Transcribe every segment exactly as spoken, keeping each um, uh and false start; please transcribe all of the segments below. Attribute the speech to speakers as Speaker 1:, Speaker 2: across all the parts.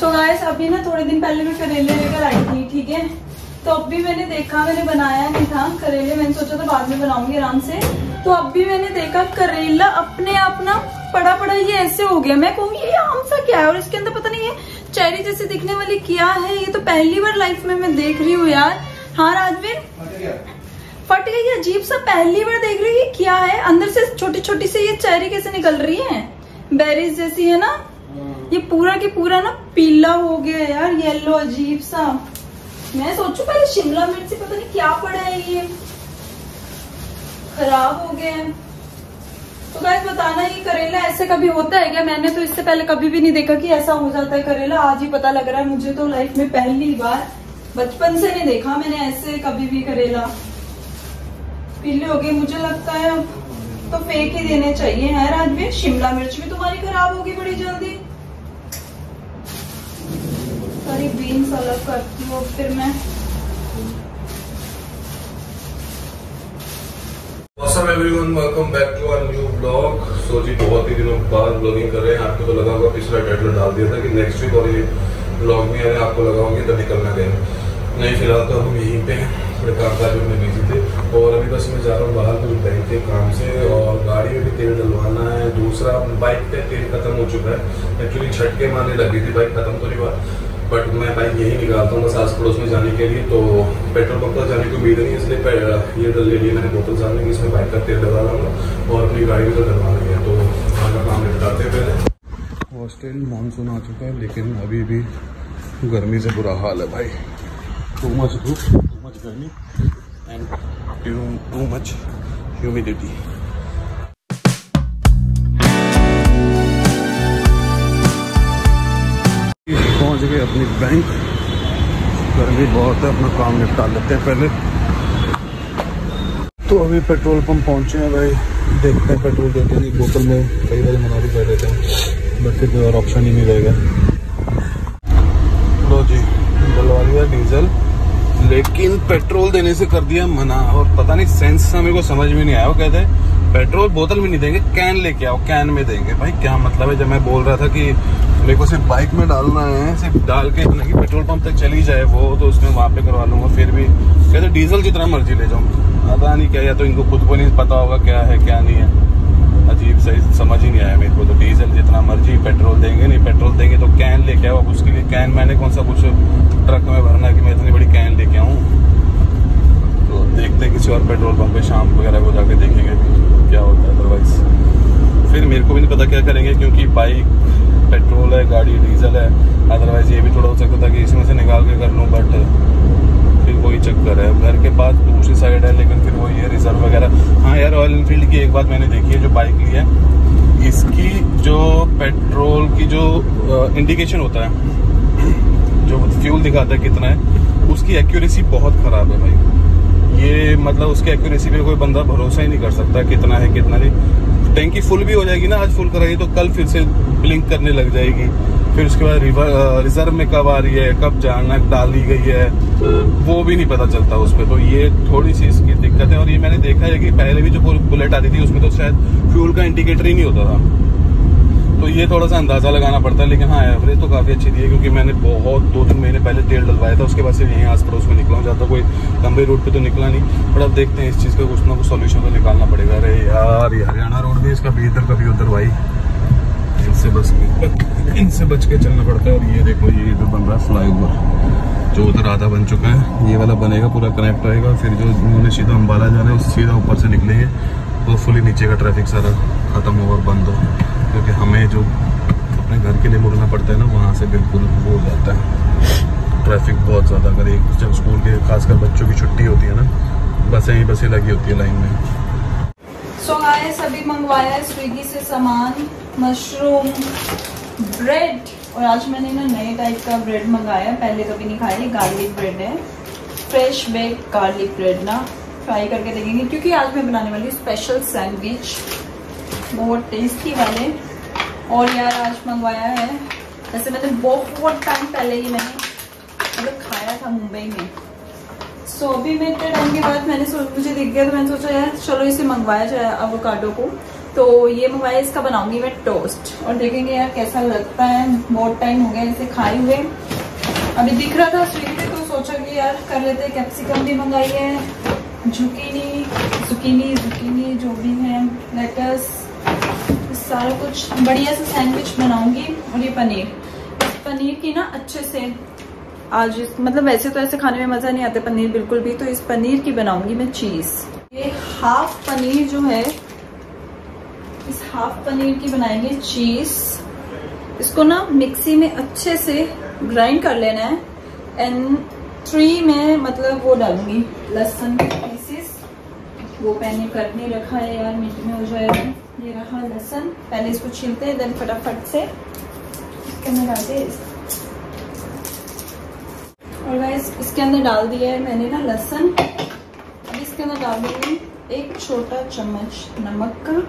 Speaker 1: So guys अभी ना थोड़े दिन पहले मैं करेले लेकर आई थी, ठीक है। तो अब भी मैंने देखा, मैंने बनाया नहीं था करेले, मैंने सोचा था बाद में बनाऊंगी आराम से। तो अब भी मैंने देखा करेला अपने आप ना पड़ा पड़ा ये ऐसे हो गया। मैं कहूँगी ये आम सा क्या है, और इसके अंदर पता नहीं है चेरी जैसे दिखने वाली क्या है। ये तो पहली बार लाइफ में मैं देख रही हूँ यार। हाँ राजवीर, फट गई, अजीब सा पहली बार देख रही हूँ। क्या है अंदर से छोटी छोटी से ये चेरी कैसे निकल रही है, बेरीज जैसी है ना। ये पूरा की पूरा ना पीला हो गया यार, येलो अजीब सा। मैं सोचू पहले शिमला मिर्च पता नहीं क्या पड़ा है, ये खराब हो गया है। तो गाइस बताना ये करेला ऐसे कभी होता है क्या? मैंने तो इससे पहले कभी भी नहीं देखा कि ऐसा हो जाता है करेला। आज ही पता लग रहा है मुझे तो लाइफ में पहली बार। बचपन से नहीं देखा मैंने ऐसे कभी भी करेला। पीले हो गए मुझे लगता है, तो फेंक ही देने चाहिए है राजवीर। शिमला मिर्च भी तुम्हारी खराब होगी बड़ी जल्दी। सारी बीन्स अलग करती हूँ फिर मैं।
Speaker 2: Awesome everyone, welcome back to our new vlog। सो जी बहुत ही दिनों बाद ब्लॉगिंग कर रहे हैं। आपको तो लगा होगा पिछला टाइटल डाल दिया था कि नेक्स्ट वीक और ये ब्लॉग में आने, आपको लगा होगा तो निकलना गए नहीं। फिलहाल तो हम यहीं पे थोड़े कामकाज में बिजी थे, और अभी बस मैं जा रहा हूँ बाहर कुछ बैंक के काम से, और गाड़ी में भी तेल डलवाना है। दूसरा बाइक पे तेल खत्म हो चुका है। एक्चुअली झटके मारने लगी थी, बाइक खत्म तो नहीं हुआ, बट मैं बाइक यही निकालता हूँ बस आस पड़ोस में जाने के लिए। तो पेट्रोल पंप पर जाने की उम्मीद नहीं है, इसलिए ये डल ले लिया मैंने बोतल सामने, इसमें बाइक का तेल डलवा रहा हूँ और अपनी गाड़ी भी तो डलवाना है। तो आगे काम निपटाते पहले। हॉस्टल मानसून आ चुका है, लेकिन अभी भी गर्मी से बुरा हाल है भाई। टू मच धूप, टू मच गर्मी एंड टू मच ह्यूमिडिटी। पहुंच गए अपनी बैंक। गर्मी बहुत है, अपना काम निपटा लेते हैं पहले। तो अभी पेट्रोल पंप पहुंचे हैं भाई, देखते हैं पेट्रोल देते हैं। बोतल में कई बार मना भी कर देते हैं, बट फिर कोई और ऑप्शन ही नहीं रहेगा। लो जी डलवा लिया डीजल, लेकिन पेट्रोल देने से कर दिया मना। और पता नहीं सेंस मेरे को समझ में नहीं आया। वो कहते हैं पेट्रोल बोतल में नहीं देंगे, कैन लेके आओ, कैन में देंगे। भाई क्या मतलब है? जब मैं बोल रहा था कि मेरे को सिर्फ बाइक में डालना है, सिर्फ डाल के इतना कि पेट्रोल पंप तक चली जाए वो, तो उसमें वहां पे करवा लूंगा। फिर भी कहते डीजल जितना मर्जी ले जाऊँ। पता नहीं क्या, या तो इनको खुद को नहीं पता होगा क्या है क्या नहीं है। अजीब सही समझ ही नहीं आया मेरे को। तो डीजल जितना मर्जी, पेट्रोल देंगे नहीं, पेट्रोल देंगे तो कैन लेके आओ। उसके लिए कैन मैंने कौन सा कुछ ट्रक में भरना है कि मैं इतनी बड़ी कैन लेके आऊँ। तो देखते हैं किसी और पेट्रोल पंप पे शाम वगैरह को जाके देखेंगे क्या होता है। अदरवाइज फिर मेरे को भी नहीं पता क्या करेंगे, क्योंकि बाइक पेट्रोल है, गाड़ी डीजल है। अदरवाइज ये भी थोड़ा हो सकता था कि इसमें से निकाल के कर लूँ, बट फिर वही चक्कर है। घर के पास दूसरी साइड है, लेकिन फिर वही है रिजर्व वगैरह। हाँ यार, रॉयल एनफील्ड की एक बात मैंने देखी है, जो बाइक ली है, इसकी जो पेट्रोल की जो इंडिकेशन होता है, जो फ्यूल दिखाता है कितना है, उसकी एक्यूरेसी बहुत खराब है भाई। ये मतलब उसकी एक्यूरेसी पे कोई बंदा भरोसा ही नहीं कर सकता कितना है कितना नहीं। टैंकी फुल भी हो जाएगी ना, आज फुल कराई तो कल फिर से ब्लिंक करने लग जाएगी। फिर उसके बाद रिजर्व में कब आ रही है, कब जाना डाली गई है, वो भी नहीं पता चलता उस पर। तो ये थोड़ी सी इसकी दिक्कत है। और ये मैंने देखा है कि पहले भी जो बुलेट आती थी उसमें तो शायद फ्यूल का इंडिकेटर ही नहीं होता था। तो ये थोड़ा सा अंदाजा लगाना पड़ता है। लेकिन हाँ, एवरेज तो काफी अच्छी दी है, क्योंकि मैंने बहुत दो तीन महीने पहले तेल डलवाया था। उसके बाद से यहीं आस पड़ोस में निकला हूँ, ज्यादा कोई लंबे रूट पे तो निकला नहीं। बट अब देखते हैं इस चीज का कुछ ना कुछ सोल्यूशन तो निकालना पड़ेगा। अरे यार, ये हरियाणा रोड भी इसका कभी इधर कभी उधर भाई, इनसे बच के इनसे बच के चलना पड़ता है। और ये देखो, ये इधर बन रहा है फ्लाईओवर, जो उधर आधा बन चुका है। ये वाला बनेगा, पूरा कनेक्ट होएगा। फिर जो उन्होंने सीधा अम्बाला जाना है, सीधा ऊपर से निकलेंगे तो फुली नीचे का ट्रैफिक सारा खत्म हो और बंद हो। क्योंकि हमें जो अपने घर के लिए मुड़ना पड़ता है ना, वहाँ से बिल्कुल वो हो जाता है ट्रैफिक बहुत ज़्यादा। अगर एक जब स्कूल के खासकर बच्चों की छुट्टी होती है ना, बसें ही बसें लगी होती है लाइन में।
Speaker 1: सो गाइस अभी मंगवाया है स्विगी से सामान, मशरूम ब्रेड। और आज मैंने ना नए टाइप का ब्रेड मंगाया, पहले कभी नहीं खाया। गार्लिक ब्रेड है, फ्रेश बेक गार्लिक ब्रेड ना। ट्राई करके देखेंगे, क्योंकि आज मैं बनाने वाली हूँ स्पेशल सैंडविच, बहुत टेस्टी वाले। और यार आज मंगवाया है, वैसे मैंने बहुत टाइम पहले ही मैंने मतलब खाया था मुंबई में। सो अभी मैं इतने टाइम के बाद मैंने मुझे दिख गया, तो मैंने सोचा यार चलो इसे मंगवाया जाए, एवोकाडो को। तो ये मंगवाया, इसका बनाऊंगी मैं टोस्ट और देखेंगे यार कैसा लगता है। बहुत टाइम हो गया इसे खाए हुए, अभी दिख रहा था स्विगी पे तो सोचा कि यार कर लेते। कैप्सिकम भी मंगाई है, जुकीनी जुकीनी जुकीनी जो भी है, लेटस, सारा कुछ बढ़िया से सैंडविच बनाऊंगी। और ये पनीर, इस पनीर की ना अच्छे से आज इस, मतलब वैसे तो ऐसे खाने में मजा नहीं आता पनीर बिल्कुल भी, तो इस पनीर की बनाऊंगी मैं चीज। ये हाफ पनीर जो है, इस हाफ पनीर की बनाएंगे चीज। इसको ना मिक्सी में अच्छे से ग्राइंड कर लेना है। एंड थ्री में मतलब वो डालूंगी लहसुन के पीसेस, वो मैंने करने रखा है यार, मीट में हो जाएगा। ये रहा लहसुन, पहले इसको छीलते हैं, देन फटाफट से इसके अंदर डालते हैं। और गाइस इसके अंदर डाल दिया है मैंने ना लहसुन। अब इसके अंदर डाल दूंगी एक छोटा चम्मच नमक का,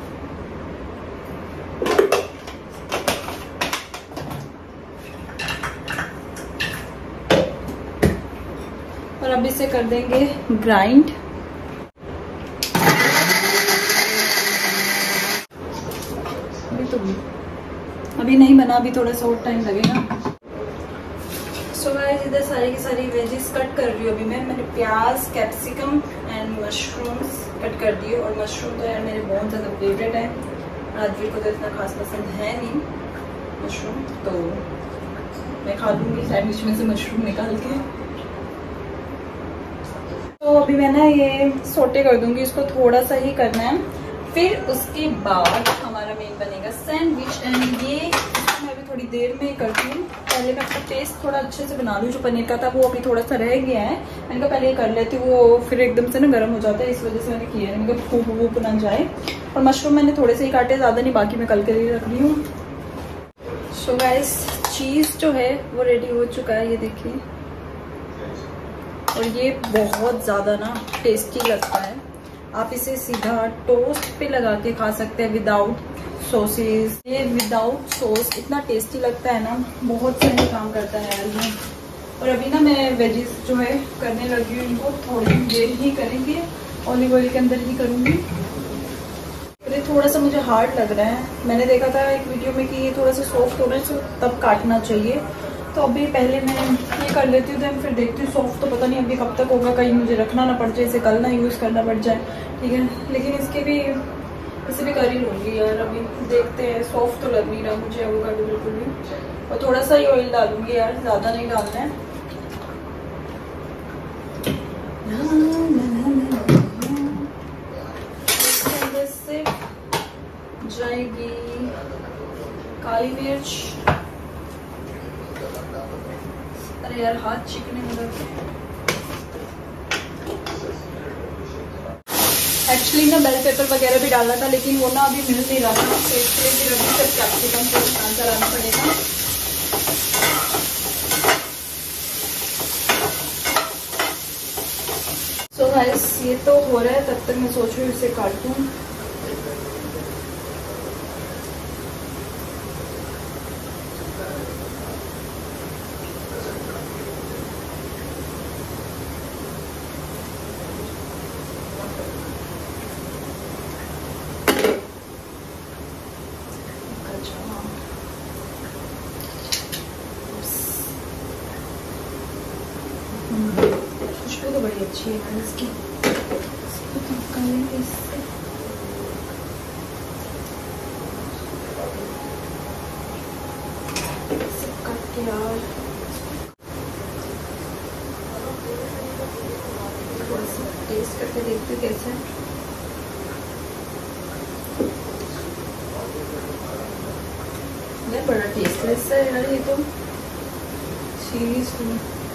Speaker 1: और अब इसे कर देंगे ग्राइंड। अभी तो अभी नहीं बना, अभी थोड़ा सा और टाइम लगेगा। सो गाइस इधर सारी की सारी वेजिस कट कर रही हूँ अभी मैं। मैंने प्याज, कैप्सिकम एंड मशरूम्स कट कर दिए। और मशरूम तो यार मेरे बहुत ज़्यादा फेवरेट है, राजवीर को तो इतना खास पसंद है नहीं मशरूम, तो मैं खा लूँगी सैंडविच में से मशरूम निकाल के। तो अभी मैं ना ये सोटे कर दूंगी, इसको थोड़ा सा ही करना है, फिर उसके बाद हमारा मेन बनेगा सैंडविच। एंड ये मैं अभी थोड़ी देर में करती हूँ। पहले मैं अपना पेस्ट थोड़ा अच्छे से बना लूँ, जो पनीर का था वो अभी थोड़ा सा रह गया है, मैंने कहा पहले ये कर लेती हूँ, वो फिर एकदम से ना गर्म हो जाता है, इस वजह से मैंने किया है, मैंने कहा फूक वूक ना जाए। और मशरूम मैंने थोड़े से ही काटे, ज़्यादा नहीं, बाकी मैं कल के लिए रख रही हूँ। सो गाइस चीज़ जो है वो रेडी हो चुका है, ये देखिए। और ये बहुत ज़्यादा ना टेस्टी लगता है। आप इसे सीधा टोस्ट पे लगा के खा सकते हैं विदाउट सॉसेस। ये विदाउट सॉस इतना टेस्टी लगता है ना, बहुत सही काम करता है यार ये। और अभी ना मैं वेजिस जो है करने लगी हूँ, इनको थोड़ी देर ही करेंगे, ऑलिव ऑयल के अंदर ही करूँगी। ये थोड़ा सा मुझे हार्ड लग रहा है, मैंने देखा था एक वीडियो में कि ये थोड़ा सा सॉफ्ट हो रहा है, तब काटना चाहिए। तो अभी पहले मैं ये कर लेती हूँ, तो फिर देखती हूँ। सॉफ्ट तो पता नहीं अभी कब तक होगा, कहीं मुझे रखना ना पड़ जाए, इसे कल ना यूज़ करना पड़ जाए, ठीक है। लेकिन इसके भी इसे भी कर ही लूँगी यार, अभी देखते हैं। सॉफ्ट तो लग नहीं रहा मुझे एवोकाडो बिल्कुल भी। और थोड़ा सा ही ऑयल डालूंगी यार, ज़्यादा नहीं डालना है। इसके अंदर से जाएगी काली मिर्च। अरे यार हाथ चिकने हो रहे। एक्चुअली ना बेल पेपर वगैरह भी डालना था, लेकिन वो ना अभी मिल नहीं रहा था, तो इसके लिए फिर अभी तक कैप्सिकम को इस्तेमाल कराना पड़ेगा। सो गाइस ये तो हो रहा है, तब तक मैं सोच रही हूँ इसे काट दूँ। खुशबू तो बड़ी अच्छी है इसकी, इससे कट के यार थोड़ा सा टेस्ट करके देखती हूँ कैसे। यार बड़ा टेस्टलेस है यार ये तो, सीरियसली।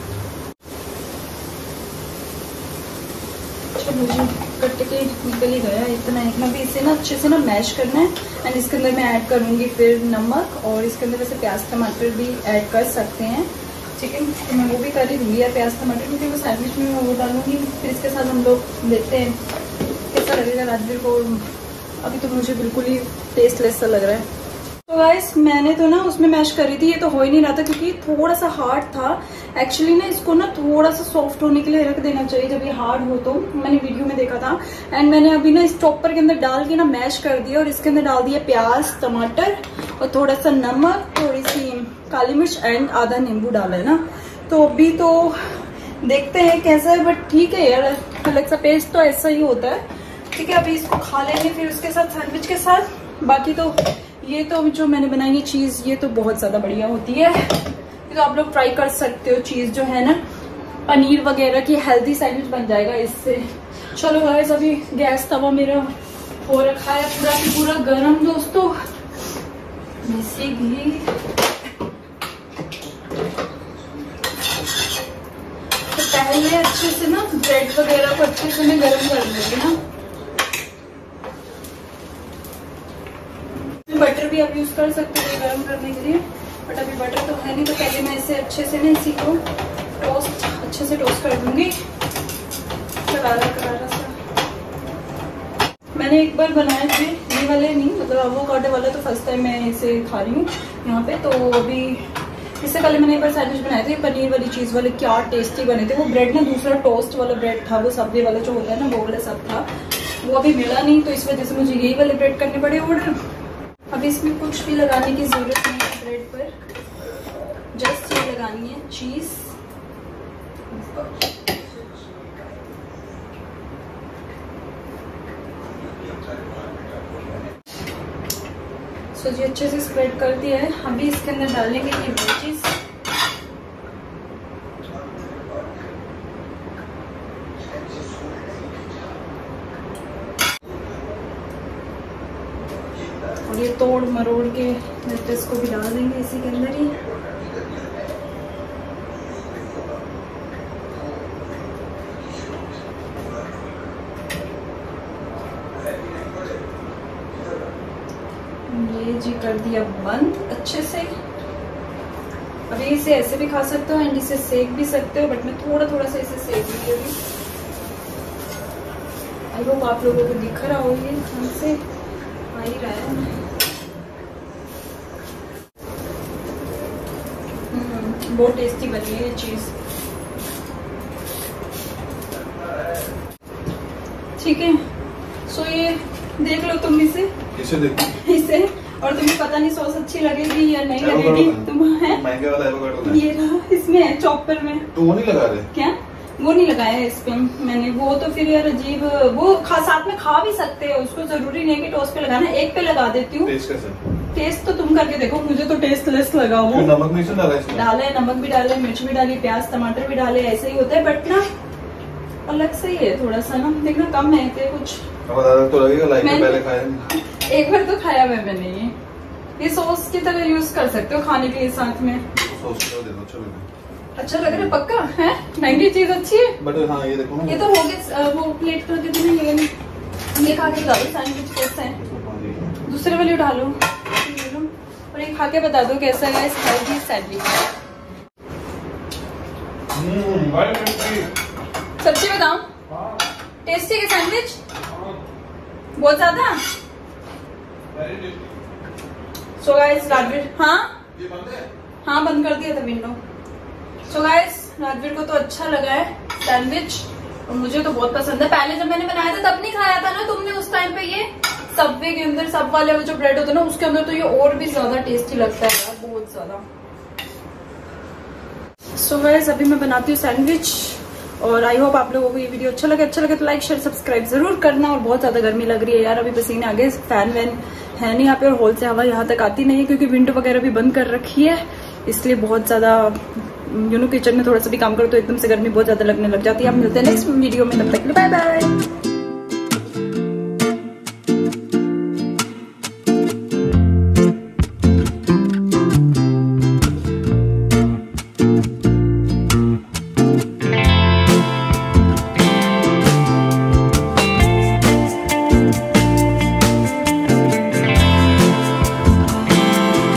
Speaker 1: मुझे कट के निकल ही गया इतना। इतना भी इसे ना अच्छे से ना मैश करना है। एंड इसके अंदर मैं ऐड करूँगी फिर नमक, और इसके अंदर वैसे प्याज टमाटर भी ऐड कर सकते हैं, ठीक है। तो मैं वो भी कर ही दूँगी यार प्याज टमाटर, क्योंकि वो सैंडविच में मैं वो डालूंगी। फिर इसके साथ हम लोग देखते हैं कैसा लगेगा राजवीर को। अभी तो मुझे बिल्कुल ही टेस्टलेस सा लग रहा है। तो गाइस मैंने तो ना उसमें मैश करी थी, ये तो हो ही नहीं रहा था क्योंकि थोड़ा सा हार्ड था। एक्चुअली ना इसको ना थोड़ा सा सॉफ्ट होने के लिए रख देना चाहिए जब ये हार्ड हो, तो मैंने वीडियो में देखा था। एंड मैंने अभी ना इस चॉपर के अंदर डाल के ना मैश कर दिया और इसके अंदर डाल दिया प्याज, टमाटर और थोड़ा सा नमक, थोड़ी सी काली मिर्च एंड आधा नींबू डाला है ना। तो अभी तो देखते हैं कैसा है, बट ठीक है यार, अलग सा पेस्ट तो ऐसा ही होता है। ठीक है, अभी इसको खा लेंगे फिर उसके साथ सैंडविच के साथ। बाकी तो ये तो जो मैंने बनाई है चीज, ये तो बहुत ज्यादा बढ़िया होती है, ये तो आप लोग ट्राई कर सकते हो। चीज जो है ना पनीर वगैरह की हेल्दी सैंडविच बन जाएगा इससे। चलो गाइस अभी गैस तवा मेरा हो रखा है पूरा की पूरा गरम दोस्तों। देसी घी, तो पहले अच्छे से ना ब्रेड वगैरह को अच्छे से मैं गरम कर लूंगी ना। बटर भी आप यूज कर सकते हो गरम करने के लिए, बट अभी बटर तो है नहीं, तो पहले मैं इसे अच्छे से ना इसी को टोस्ट अच्छे से टोस्ट कर दूंगी। करारा करारा सा मैंने एक बार बनाए थे, ये वाले नहीं, मतलब एवोकाडो वाला तो फर्स्ट टाइम मैं इसे खा रही हूँ यहाँ पे। तो अभी इससे पहले मैंने एक बार सैंडविच बनाए थे पनीर वाली चीज वाले, क्या टेस्टी बने थे। वो ब्रेड ना दूसरा टोस्ट वाला ब्रेड था, वो सब्जी वाला जो होता है ना वो वाला सब था, वो अभी मिला नहीं, तो इस वजह से मुझे यही वाले ब्रेड करने पड़े ऑर्डर। अब इसमें कुछ भी लगाने की जरूरत नहीं है ब्रेड पर, जस्ट ये लगानी है चीज। सो जी अच्छे से स्प्रेड कर दिया है। अभी इसके अंदर डालेंगे ये वेजीज। और ये तोड़ मरोड़ के लेट्स को भी डाल देंगे इसी के अंदर ही। ये जी कर दिया बंद अच्छे से। अभी इसे ऐसे भी खा सकते हो एंड इसे सेक भी सकते हो, बट मैं थोड़ा थोड़ा सा इसे सेक लूंगी अभी। आई होप आप लोगों को दिख रहा हो, ये हमसे आ ही रहा है। बहुत टेस्टी बनी है ये चीज। ठीक है, सो ये देख लो तुम इसे
Speaker 2: इसे देखो
Speaker 1: इसे, और तुम्हें पता नहीं सॉस अच्छी लगेगी या नहीं लगेगी। तुम है
Speaker 2: महंगे वाला एवोकाडो
Speaker 1: ये रहा, इसमें है चॉपर में।
Speaker 2: तो वो नहीं लगा रहे
Speaker 1: क्या? वो नहीं लगाया है इस पे मैंने, वो तो फिर यार अजीब, वो खा साथ में खा भी सकते हो, उसको जरूरी नहीं है कि टोस्ट पे लगाना। एक पे लगा देती हूँ।
Speaker 2: टेस्ट कैसा?
Speaker 1: टेस्ट तो तुम करके देखो, मुझे तो टेस्ट लेस लगा। वो
Speaker 2: नमक नहीं डाला इसमें? डाले,
Speaker 1: नमक भी डाले, मिर्च भी डाली, प्याज टमाटर भी डाले, ऐसे ही होता है, बट ना अलग से ही है थोड़ा सा ना, देखना कम है थे कुछ।
Speaker 2: तो लगेगा लाइक पहले खाया,
Speaker 1: एक बार तो खाया मैं मैंने। ये ये सॉस की तरह यूज कर सकते हो खाने के साथ में।
Speaker 2: सॉस दे दो, अच्छा लगे।
Speaker 1: अच्छा लग रहा है पक्का है, महंगी चीज अच्छी है।
Speaker 2: बट हाँ ये देखो ना,
Speaker 1: ये तो हो गया। वो प्लेट कर देते ना, ये ये खा के बता दो सैंडविच कैसा है। दूसरे वाले उठा लो और ये खा के बता दो कैसा है इस हेल्दी सैंडविच। सच्ची बताओ, टेस्टी है सैंडविच? बहुत ज्यादा। सो गाइस राजवीर, हाँ
Speaker 2: ये बंद है?
Speaker 1: हाँ बंद कर दिया था विंडो। सो गाइस राजवीर को तो अच्छा लगा है सैंडविच और मुझे तो बहुत पसंद है। पहले जब मैंने बनाया था तब नहीं खाया था ना तुमने उस टाइम पे। ये सबवे के अंदर सब वाले जो ब्रेड होता है ना उसके अंदर तो ये और भी ज्यादा टेस्टी लगता है यार, बहुत ज्यादा। सो गाइस अभी मैं बनाती हूँ सैंडविच और आई होप आप लोगों को ये वीडियो अच्छा लगे। अच्छा लगे तो लाइक शेयर सब्सक्राइब जरूर करना। और बहुत ज्यादा गर्मी लग रही है यार, अभी पसीने आ गए, फैन वैन है नहीं यहाँ पे और हॉल से हवा यहाँ तक आती नहीं है क्योंकि विंडो वगैरह भी बंद कर रखी है, इसलिए बहुत ज्यादा यू नो किचन में थोड़ा सा भी काम करो तो एकदम से गर्मी बहुत ज्यादा लगने लग जाती है। आप मिलते हैं नेक्स्ट वीडियो में, तब तक बाय बाय।